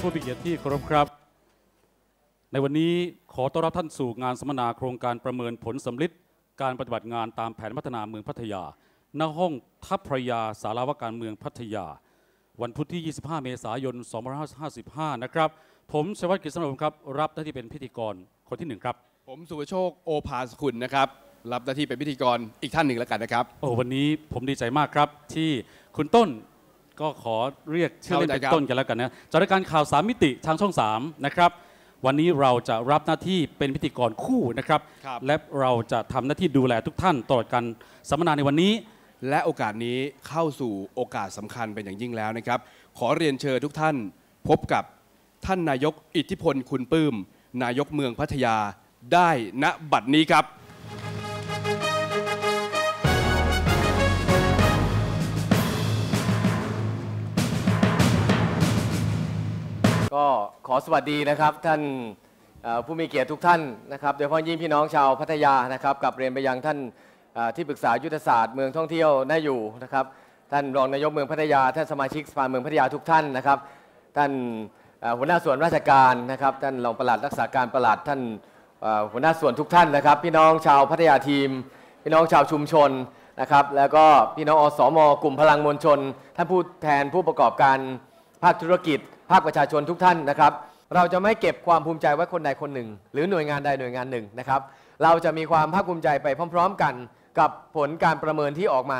ผู้มีเกียรติที่เคารพครับในวันนี้ขอต้อนรับท่านสู่งานสัมมนาโครงการประเมินผลสำลิดการปฏิบัติงานตามแผนพัฒนาเมืองพัทยาณห้องทัพพระยาศาลาว่าการเมืองพัทยาวันพุธที่ 25 เมษายน 2555 นะครับผมชัยวัฒน์ กฤษณรงค์ครับรับหน้าที่เป็นพิธีกรคนที่1ครับผมสุภโชคโอภาสกุลนะครับรับหน้าที่เป็นพิธีกรอีกท่านหนึ่งแล้วกันนะครับวันนี้ผมดีใจมากครับที่คุณต้นก็ขอเรียกชื่อเล่นเป็นต้นกันแล้วกันนะจากรายการข่าว3มิติทางช่อง3นะครับวันนี้เราจะรับหน้าที่เป็นพิธีกรคู่นะครับและเราจะทำหน้าที่ดูแลทุกท่านตลอดการสัมมนาในวันนี้และโอกาสนี้เข้าสู่โอกาสสำคัญเป็นอย่างยิ่งแล้วนะครับขอเรียนเชิญทุกท่านพบกับท่านนายกอิทธิพลคุณปลื้มนายกเมืองพัทยาได้ณบัดนี้ครับก็ขอสวัสดีนะครับท่านผู้มีเกียรติทุกท่านนะครับโดยเฉพาะยิ่งพี่น้องชาวพัทยานะครับกับเรียนไปยังท่านที่ปรึกษายุทธศาสตร์เมืองท่องเที่ยวน่าอยู่นะครับท่านรองนายกเมืองพัทยาท่านสมาชิกสภาเมืองพัทยาทุกท่านนะครับท่านหัวหน้าส่วนราชการนะครับท่านรองปลัดรักษาการปลัดท่านหัวหน้าส่วนทุกท่านนะครับพี่น้องชาวพัทยาทีมพี่น้องชาวชุมชนนะครับแล้วก็พี่น้องอสม.กลุ่มพลังมวลชนท่านผู้แทนผู้ประกอบการภาคธุรกิจภาคประชาชนทุกท่านนะครับเราจะไม่เก็บความภูมิใจไว้คนใดคนหนึ่งหรือหน่วยงานใดหน่วยงานหนึ่งนะครับเราจะมีความภาคภูมิใจไปพร้อมๆกันกับผลการประเมินที่ออกมา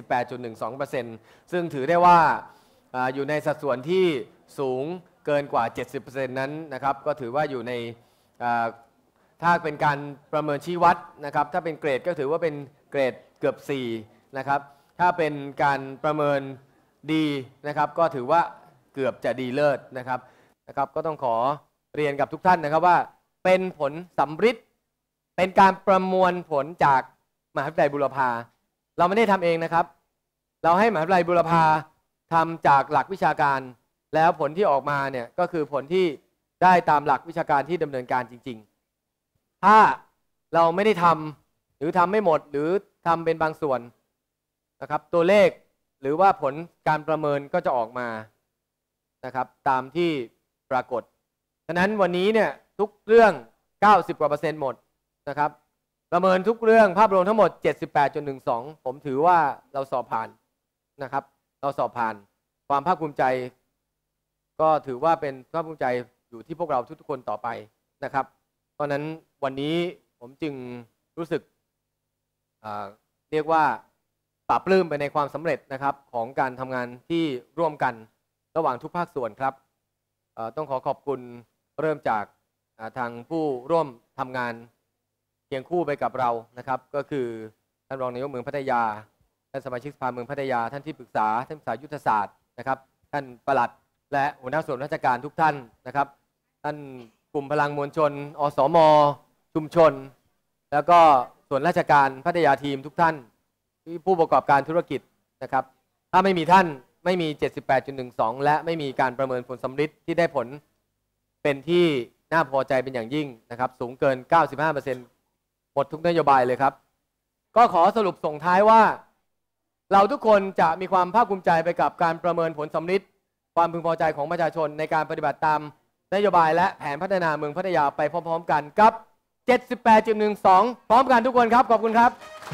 78.12% ซึ่งถือได้ว่าอยู่ในสัดส่วนที่สูงเกินกว่า 70% นั้นนะครับก็ถือว่าอยู่ในถ้าเป็นการประเมินชี้วัดนะครับถ้าเป็นเกรดก็ถือว่าเป็นเกรดเกือบ4นะครับถ้าเป็นการประเมินดีนะครับก็ถือว่าเกือบจะดีเลิศนะครับก็ต้องขอเรียนกับทุกท่านนะครับว่าเป็นผลสำริดเป็นการประมวลผลจากมหาวิทยาลัยบูรพาเราไม่ได้ทำเองนะครับเราให้มหาวิทยาลัยบูรพาทำจากหลักวิชาการแล้วผลที่ออกมาเนี่ยก็คือผลที่ได้ตามหลักวิชาการที่ดำเนินการจริงๆถ้าเราไม่ได้ทำหรือทำไม่หมดหรือทำเป็นบางส่วนนะครับตัวเลขหรือว่าผลการประเมินก็จะออกมานะครับตามที่ปรากฏฉะนั้นวันนี้เนี่ยทุกเรื่อง90%กว่าหมดนะครับประเมินทุกเรื่องภาพรวมทั้งหมด 78.12 ผมถือว่าเราสอบผ่านนะครับเราสอบผ่านความภาคภูมิใจก็ถือว่าเป็นภาคภูมิใจอยู่ที่พวกเราทุกๆคนต่อไปนะครับเพราะนั้นวันนี้ผมจึงรู้สึกเรียกว่าปลาบปลื้มไปในความสำเร็จนะครับของการทำงานที่ร่วมกันระหว่างทุกภาคส่วนครับต้องขอบคุณเริ่มจากทางผู้ร่วมทำงานเคียงคู่ไปกับเรานะครับก็คือท่านรองนายกเมืองพัทยาท่านสมาชิกสภาเมืองพัทยาท่านที่ปรึกษาท่านปรึกษายุทธศาสตร์นะครับท่านปลัดและหัวหน้าส่วนราชการทุกท่านนะครับท่านกลุ่มพลังมวลชนอสม.ชุมชนแล้วก็ส่วนราชการพัทยาทีมทุกท่านผู้ประกอบการธุรกิจนะครับถ้าไม่มีท่านไม่มี 78.12 และไม่มีการประเมินผลสำลิดที่ได้ผลเป็นที่น่าพอใจเป็นอย่างยิ่งนะครับสูงเกิน 95% หมดทุกนโยบายเลยครับก็ขอสรุปส่งท้ายว่าเราทุกคนจะมีความภาคภูมิใจไปกับการประเมินผลสำลิดความพึงพอใจของประชาชนในการปฏิบัติตามนโยบายและแผนพัฒนาเมืองพัทยาไปพร้อมๆกันกับ 78.12 พร้อมกันทุกคนครับขอบคุณครับ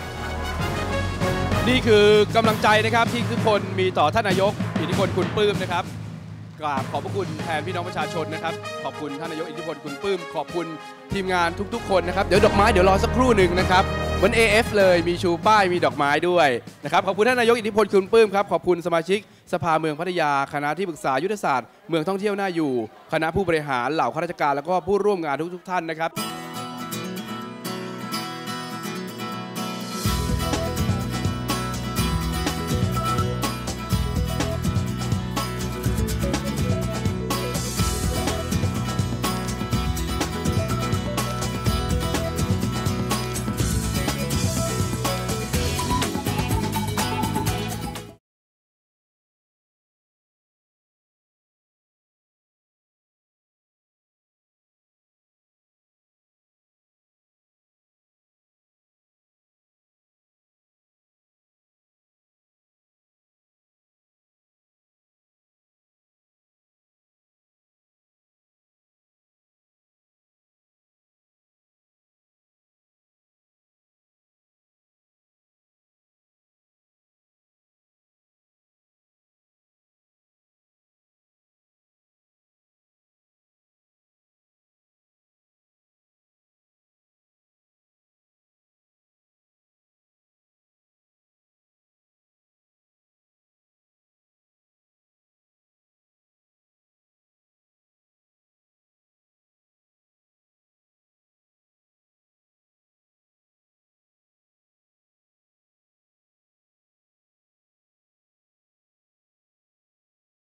นี่คือกำลังใจนะครับที่ทุกคนมีต่อท่านนายกอิทธิพลคุณปลื้มนะครับกราบขอบพระคุณแทนพี่น้องประชาชนนะครับขอบคุณท่านนายกอิทธิพลคุณปลื้มขอบคุณทีมงานทุกๆคนนะครับเดี๋ยวดอกไม้เดี๋ยวรอสักครู่หนึ่งนะครับเหมือน AF เลยมีชูป้ายมีดอกไม้ด้วยนะครับขอบคุณท่านนายกอิทธิพลคุณปลื้มครับขอบคุณสมาชิกสภาเมืองพัทยาคณะที่ปรึกษายุทธศาสตร์เมืองท่องเที่ยวน่าอยู่คณะผู้บริหารเหล่าข้าราชการแล้วก็ผู้ร่วมงานทุกท่านนะครับ